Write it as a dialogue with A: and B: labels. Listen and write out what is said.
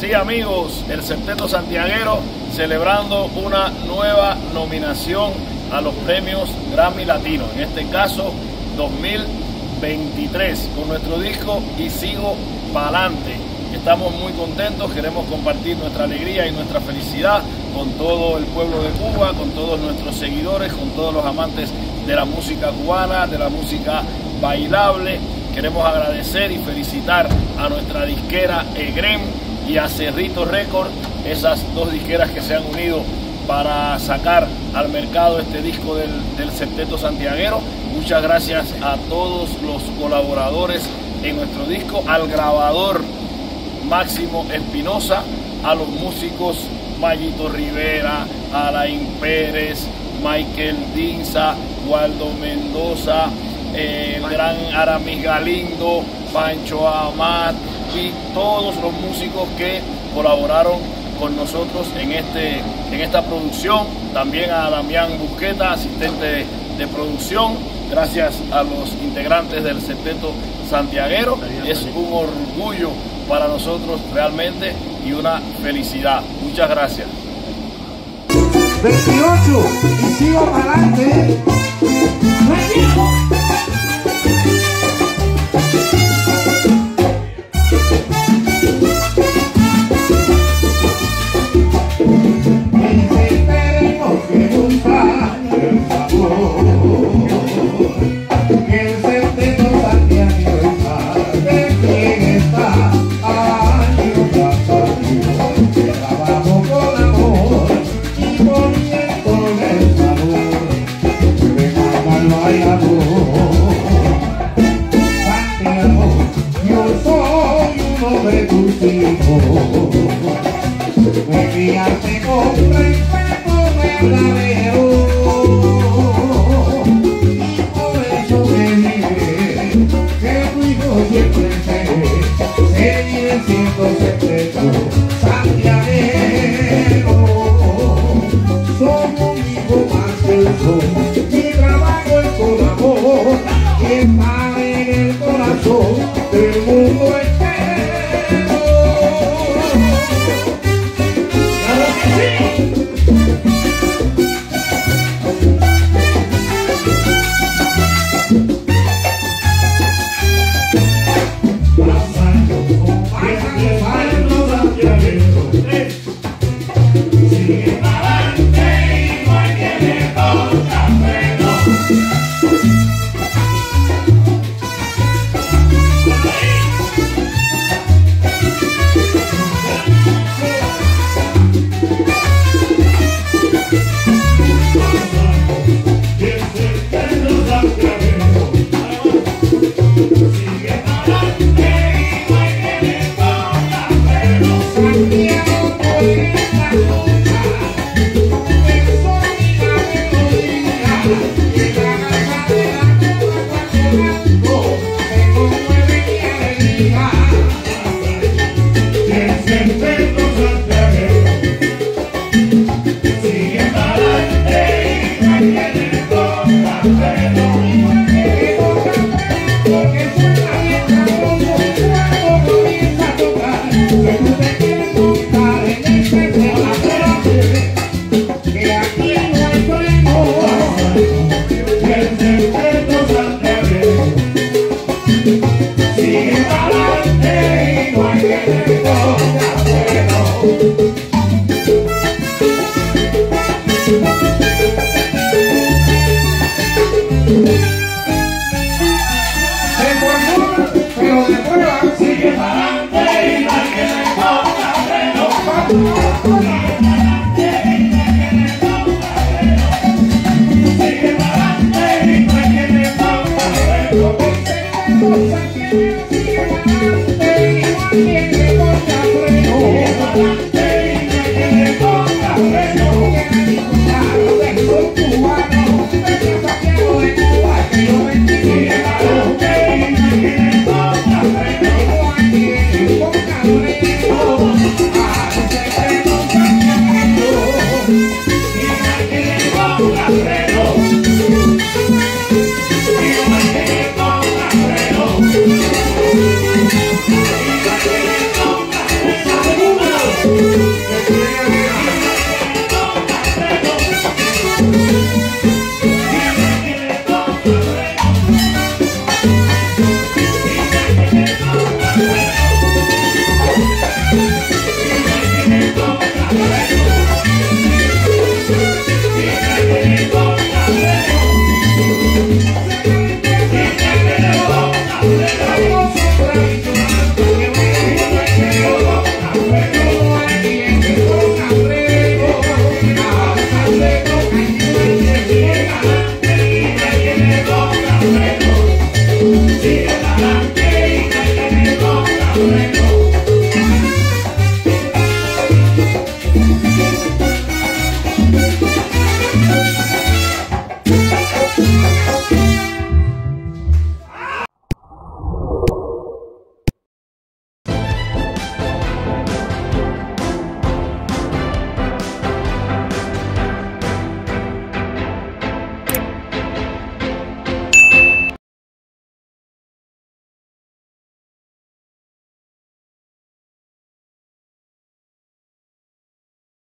A: Sí, amigos, el Septeto Santiaguero celebrando una nueva nominación a los premios Grammy Latino, en este caso 2023, con nuestro disco Y Sigo Pa'lante. Estamos muy contentos, queremos compartir nuestra alegría y nuestra felicidad con todo el pueblo de Cuba, con todos nuestros seguidores, con todos los amantes de la música cubana, de la música bailable. Queremos agradecer y felicitar a nuestra disquera EGREM y a Cerrito Record, esas dos disqueras que se han unido para sacar al mercado este disco del Septeto Santiaguero. Muchas gracias a todos los colaboradores en nuestro disco, al grabador Máximo Espinosa, a los músicos Mayito Rivera, Alain Pérez, Michael Dinza, Waldo Mendoza, el gran Aramis Galindo, Pancho Amat y todos los músicos que colaboraron con nosotros en esta producción. También a Damián Busqueta, asistente de producción. Gracias a los integrantes del Septeto Santiaguero. Es un orgullo para nosotros realmente y una felicidad. Muchas gracias.
B: 28 y sigo para adelante. Me criaste con respeto verdadero y por eso me diré que tu hijo siempre seguiré siendo Septeto Santiaguero. Soy un hijo más que el sol, mi trabajo es con amor, que está en el corazón del mundo entero.
C: Sigue